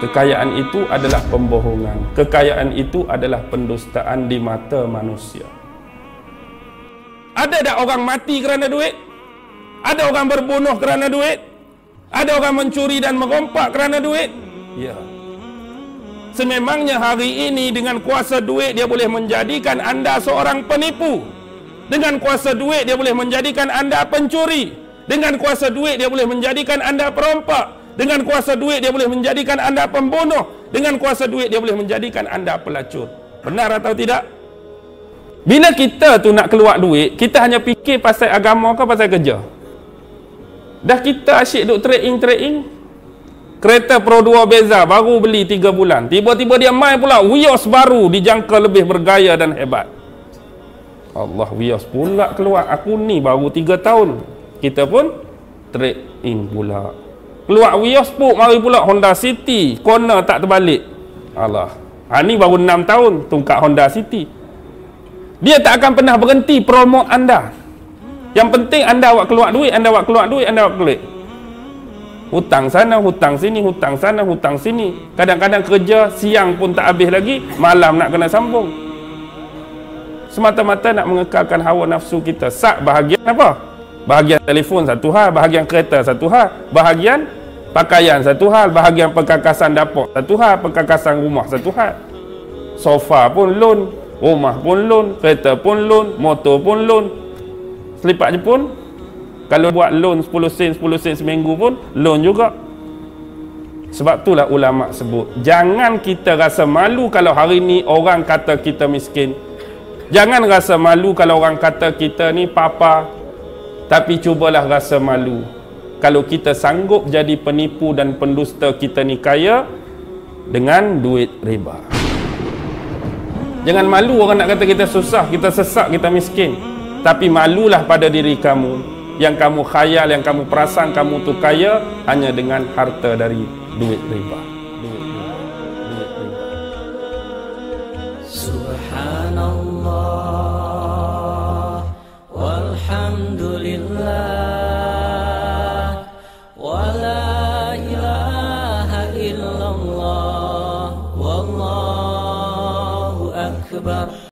Kekayaan itu adalah pembohongan. Kekayaan itu adalah pendustaan di mata manusia. Ada tak orang mati kerana duit? Ada orang berbunuh kerana duit? Ada orang mencuri dan merompak kerana duit? Ya. Sememangnya hari ini dengan kuasa duit dia boleh menjadikan anda seorang penipu. Dengan kuasa duit dia boleh menjadikan anda pencuri. Dengan kuasa duit dia boleh menjadikan anda perompak. Dengan kuasa duit dia boleh menjadikan anda pembunuh. Dengan kuasa duit dia boleh menjadikan anda pelacur. Benar atau tidak? Bila kita tu nak keluar duit, kita hanya fikir pasal agama ke pasal kerja? Dah kita asyik duk trade-in. Kereta Pro 2 Beza baru beli 3 bulan. Tiba-tiba dia main pula Vios baru dijangka lebih bergaya dan hebat. Allah, Vios pula keluar. Aku ni baru 3 tahun. Kita pun trade-in pula. Keluar Vios pun mari pula Honda City. Corner tak terbalik. Allah. Ni baru 6 tahun tungkat Honda City. Dia tak akan pernah berhenti promote anda. Yang penting anda awak keluar duit, anda awak keluar duit, anda awak keluar. Hutang sana, hutang sini, hutang sana, hutang sini. Kadang-kadang kerja siang pun tak habis lagi, malam nak kena sambung. Semata-mata nak mengekalkan hawa nafsu kita. Bahagian apa? Bahagian telefon satu hal, bahagian kereta satu hal, bahagian pakaian satu hal, bahagian perkakasan dapur satu hal, perkakasan rumah satu hal. Sofa pun loan, rumah pun loan, kereta pun loan, motor pun loan. Selipat je pun kalau buat loan 10 sen seminggu pun loan juga. Sebab itulah ulama sebut, jangan kita rasa malu kalau hari ni orang kata kita miskin. Jangan rasa malu kalau orang kata kita ni papa. Tapi cubalah rasa malu kalau kita sanggup jadi penipu dan pendusta kita ni kaya dengan duit riba. Jangan malu orang nak kata kita susah, kita sesak, kita miskin. Tapi malulah pada diri kamu yang kamu khayal, yang kamu perasan kamu tu kaya hanya dengan harta dari duit riba. Subhanallah walhamdulillah wa la ilaha illallah wallahu akbar.